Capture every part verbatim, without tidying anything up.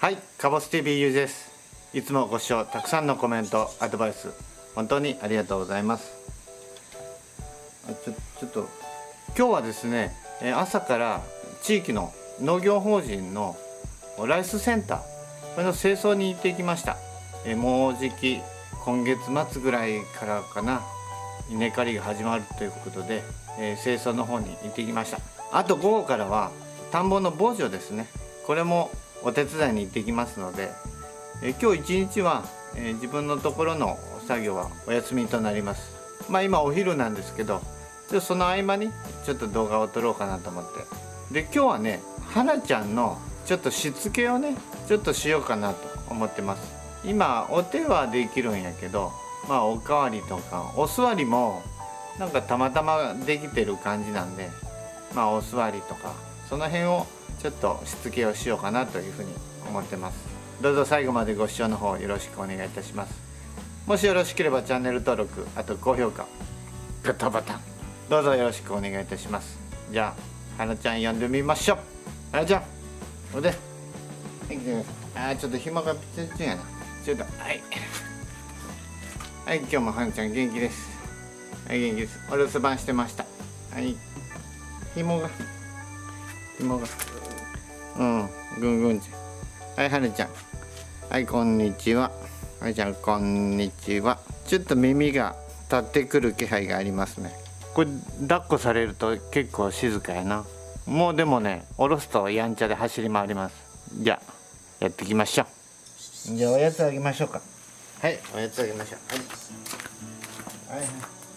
はい、カボス ティーブイ ゆうです。いつもご視聴たくさんのコメント、アドバイス本当にありがとうございます。あちょちょっと今日はですね、朝から地域の農業法人のライスセンターこれの清掃に行ってきました。もうじき今月末ぐらいからかな、稲刈りが始まるということで、えー、清掃の方に行ってきました。あと午後からは田んぼの防除ですね、これもお手伝いに行ってきますので、えー、今日一日は、えー、自分のところの作業はお休みとなります。まあ今お昼なんですけど、でその合間にちょっと動画を撮ろうかなと思って、で今日はね、花ちゃんのちょっとしつけをねちょっとしようかなと思ってます。今お手はできるんやけど、まあおかわりとかお座りもなんかたまたまできてる感じなんで、まあお座りとかその辺をちょっとしつけをしようかなというふうに思ってます。どうぞ最後までご視聴の方よろしくお願いいたします。もしよろしければチャンネル登録、あと高評価、グッドボタンどうぞよろしくお願いいたします。じゃあ花ちゃん呼んでみましょう。花ちゃんおで、はい、来てください。あーちょっと紐がピチピチやな。ちょっとはいはい、今日も花ちゃん元気です。はい、元気です。お留守番してました。はい、紐が紐がうんぐんぐんちゃん。はい、花ちゃん、はい、こんにちは。花ちゃんこんにちは。ちょっと耳が立ってくる気配がありますね。これ抱っこされると結構静かやな。もうでもね、下ろすとやんちゃで走り回ります。じゃあやっていきましょう。じゃあおやつあげましょうか。はい、おやつあげましょう。はいはいはい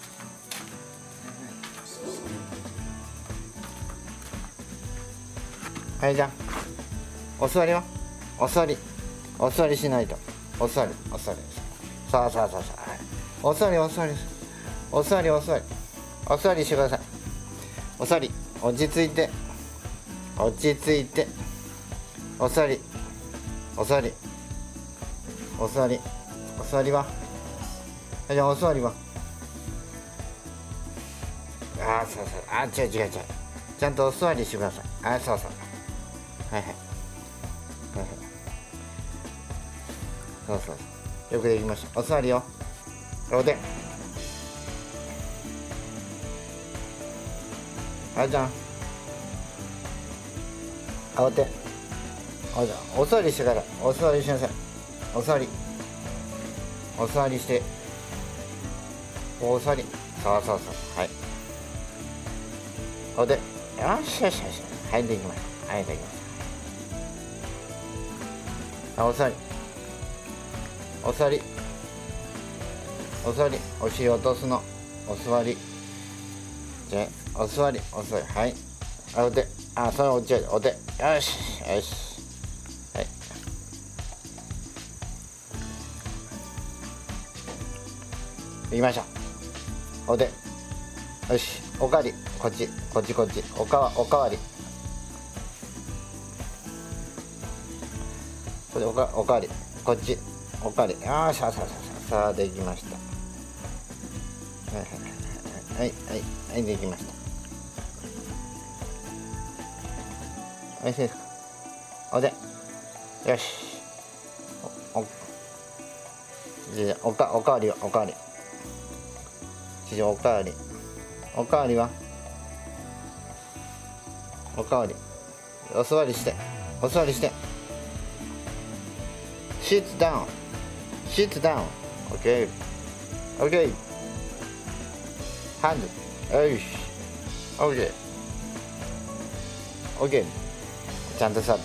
はい、じゃあお座りはお座りお座りしないと。お座りお座りさあさあさあさあ、はい、お座りお座りお座りお座りお座りしてください。お座り落ち着いて落ち着いてお座りお座りお座りお座りはじゃあお座りはああそうそう、あ違う違う違う、ちゃんとお座りしてください。あそうそう、はいはいはいはい、そうそうそう、よくできました。お座りよ。おであじゃんあお手あじゃお座りしてからお座りしなさい。お座りお座りしてお座りそうそうそう、はい、おでよしよしよし、はいできました。はいできました。あお座りお座りお座り、お尻落とすのお座り、じゃお座りお座り、はい、あおであそれ落ちちゃうおでよしよし、はい、行きましょう。おでよし、おかわりこっちこっちこっち、おかわおかわりこれおかおかわりこっちおかわり、よーしさあさあさあさあできました。はいはいはいはいはい、できました。おいしいですか。おでよしおおじゃおかおかわりはおかわりじゃおかわりおかわりはおかわりお座りしてお座りしてシットダウンシットダウン OK OK ハンドよし OK OK ちゃんと座った。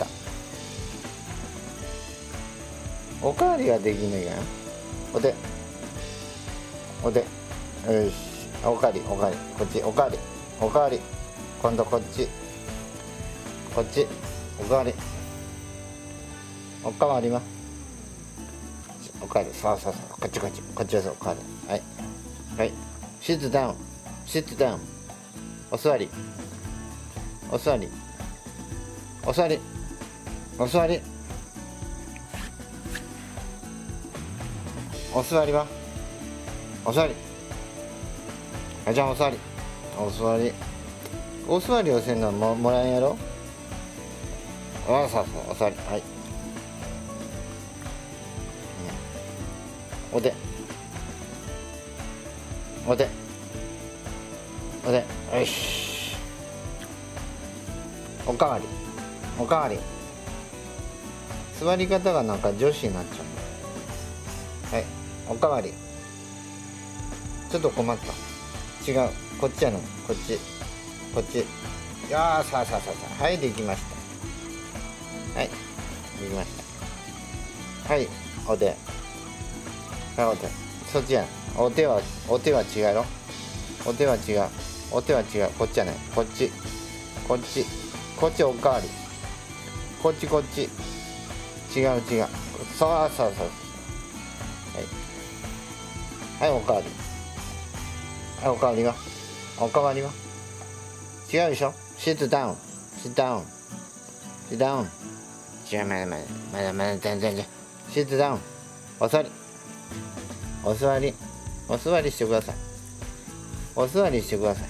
おかわりはできねえかな。おでおでよしおかわりおかわりこっちおかわりおかわり今度こっちこっちおかわりおかわりはおかわりそうそうそう、こっちこっちこっちはそうおかわり、はいはいシットダウンシットダウンお座りお座りお座りお座りお座りはお座りあじゃあお座りお座りお座りをせんのももらえんやろ。あそうそうお座りはいおでおでおでよし、おかわりおかわり。座り方がなんか女子になっちゃう。はい、おかわり。ちょっと困った。違う、こっちやの、こっちこっち。よー、さあさあさあさあ、はい、できました。はい、できました。はい、お手。はい、お手。そっちやん。お手はお手は違うよ。お手は違う。お手は違う。こっちやね。こっちこっちこっちおかわり。こっちこっち。違う違う。そうそうそう。はい、はい、おかわり。はい、おかわりはおかわりは違うでしょ。シットダウンシットダウンシットダウン。違う、まだまだまだまだ全然。シットダウン。お座りお座りお座りしてください。お座りしてください。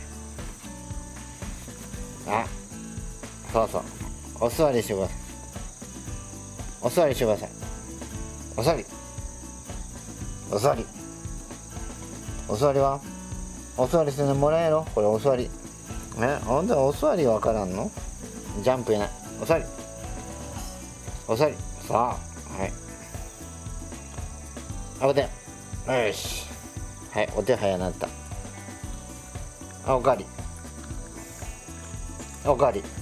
あ、そうそう、お座りしてください。お座りしてください。お座りお座りお座りはお座りしてもらえろ。これお座り。え、ほんとお座りわからんの？ジャンプやない。お座りお座り。さあ、はい、あ、お手。よし、はい、お手早なった。あ、おかわりおかわり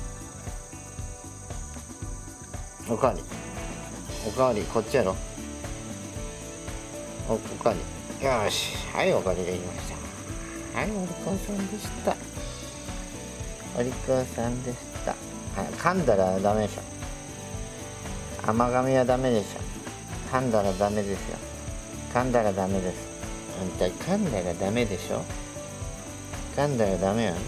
おかわりおかわり。こっちやろ。お、おかわり。よし、はい、おかわりできました。はい、お利口さんでした。お利口さんでした。はい、噛んだらダメでしょ。甘噛みはダメでしょ。噛んだらダメですよ。噛んだらダメです。あんた噛んだらダメでしょ。噛んだらダメよ。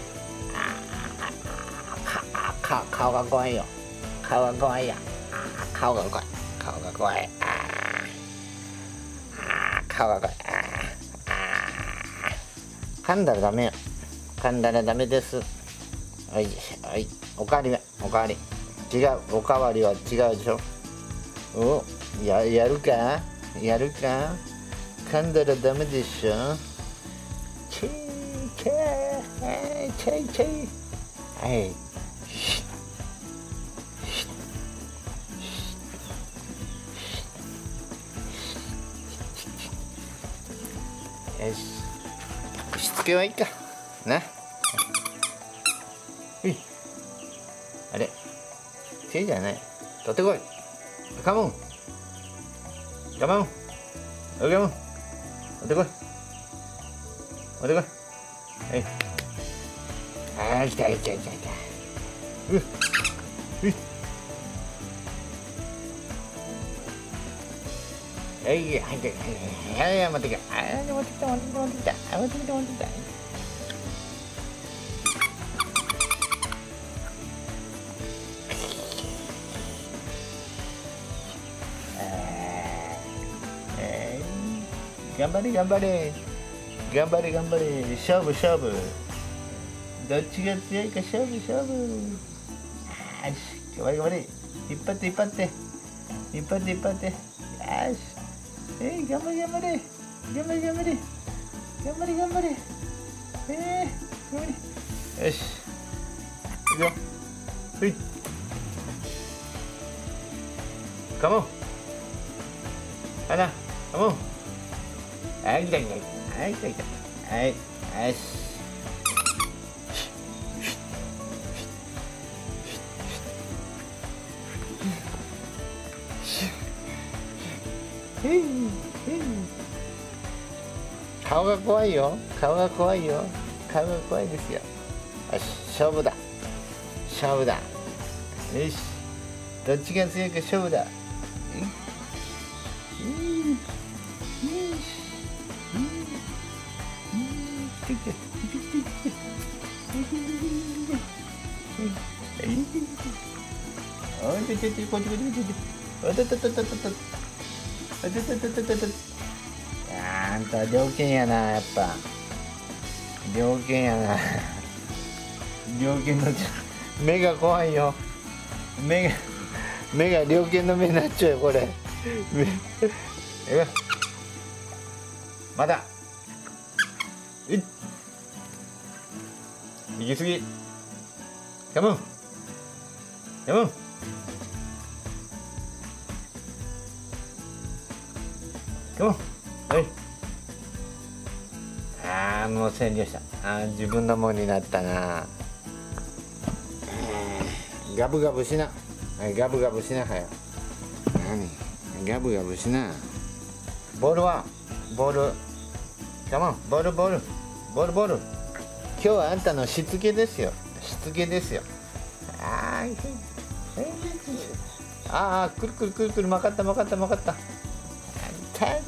あー、か顔が怖いよ。顔が怖いよ。あ、顔が怖い。顔が怖い。ああ、顔が怖い。ああ、噛んだらダメよ。噛んだらダメです。はい、はい、おかわりはおかわり。違う、おかわりは違うでしょ。お、や、やるかやるか。噛んだらダメでしょ。チーチェーチェイチェイ。はい、よし、しつけはいいかな。うい、あれ、手じゃない。取ってこい。カモンカモンカモン、取ってこい取ってこい。はい、あー、来た来た来た来た。うっうい、はい、はい、はい、はい、はい、持ってきた。あー、持ってきた、持ってきた、持ってきた、持ってきた、持ってきた。頑張れ頑張れ頑張れ頑張れ、勝負勝負。どっちが強いか勝負勝負。よし、頑張れ頑張れ。引っ張って引っ張って引っ張って引っ張って。よし、えー、頑張れ頑張れ頑張れ頑張れ頑張れ頑張れ。えー、頑張れ。よし、いくよ。ほい、カモン花、カモン。はい、来た来た。はい、来た来た。はい、よし。顔が怖いよ。顔が怖いよ。顔が怖いですよ。よし、勝負だ。勝負だ。よし。どっちが強いか勝負だ。あんた猟犬やな、やっぱ猟犬やな。猟犬の目が怖いよ。目が目が猟犬の目になっちゃうよ、これ。目まだいっ行き過ぎカモンカモンカモンはいああもう占領したあー自分のものになったなガブガブしなはいガブガブしなはよ何ガブガブしなボールはボールカモンボールボールボールボール今日はあんたのしつけですよしつけですよあーあーくるくるくるくる曲がった曲がった曲がったたたた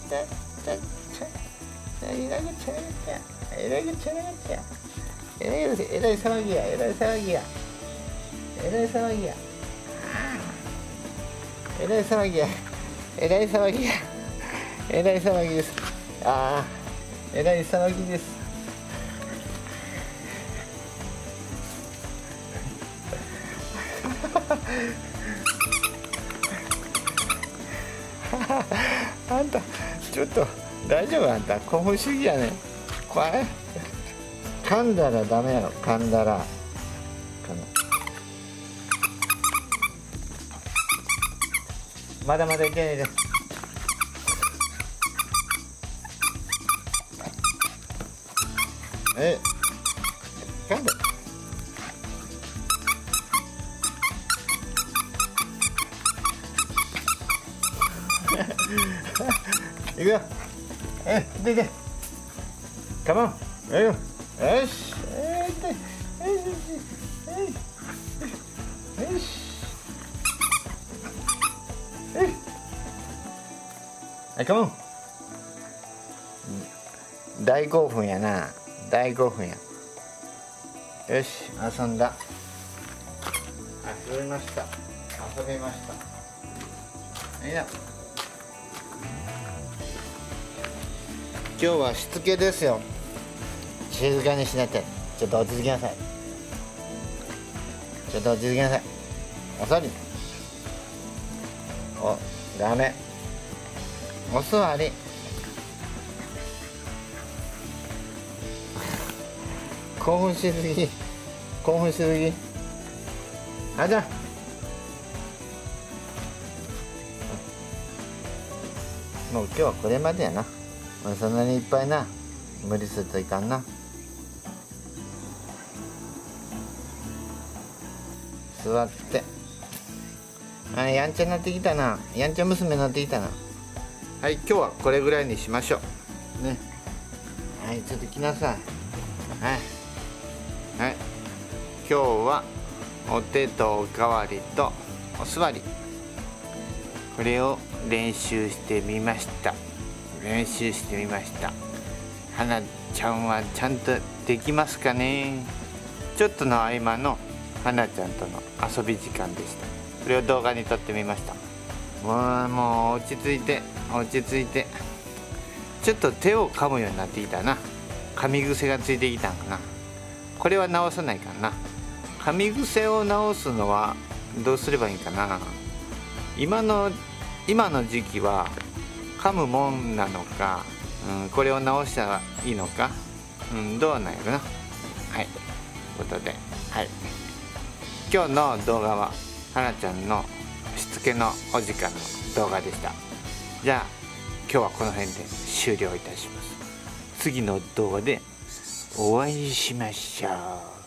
たえらいぐちゃえらいぐちゃえらいぐちゃえらいぐちゃえらい騒ぎやえらい騒ぎやえらい騒ぎやえらい騒ぎやえらい騒ぎやえらい騒ぎですああえらい騒ぎですあんたちょっと大丈夫あんた興奮しすぎやねこれ噛んだらダメやろ噛んだらまだまだいけないですえ噛んだいくよえいっていってカモンえいよよしえいってえいえいよしえいはいカモン大興奮やな大興奮やよし遊んだ遊びました遊びましたいいな今日はしつけですよ静かにしなってちょっと落ち着きなさいちょっと落ち着きなさいお座りおダメお座り興奮しすぎ興奮しすぎあじゃもう今日はこれまでやなそんなにいっぱいな無理するといかんな座ってあやんちゃになってきたなやんちゃ娘になってきたなはい今日はこれぐらいにしましょうねはいちょっと来なさいはいはい今日はお手とおかわりとお座りこれを練習してみました練習してみましたはなちゃんはちゃんとできますかねちょっとの合間のはなちゃんとの遊び時間でしたそれを動画に撮ってみましたもうもう落ち着いて落ち着いてちょっと手を噛むようになってきたな噛み癖がついてきたんかなこれは直さないかな噛み癖を直すのはどうすればいいかな今の今の時期は噛むもんなのか、うん、これを直したらいいのか、うん、どうなんやろなはいということで、はい、今日の動画ははなちゃんのしつけのお時間の動画でしたじゃあ今日はこの辺で終了いたします次の動画でお会いしましょう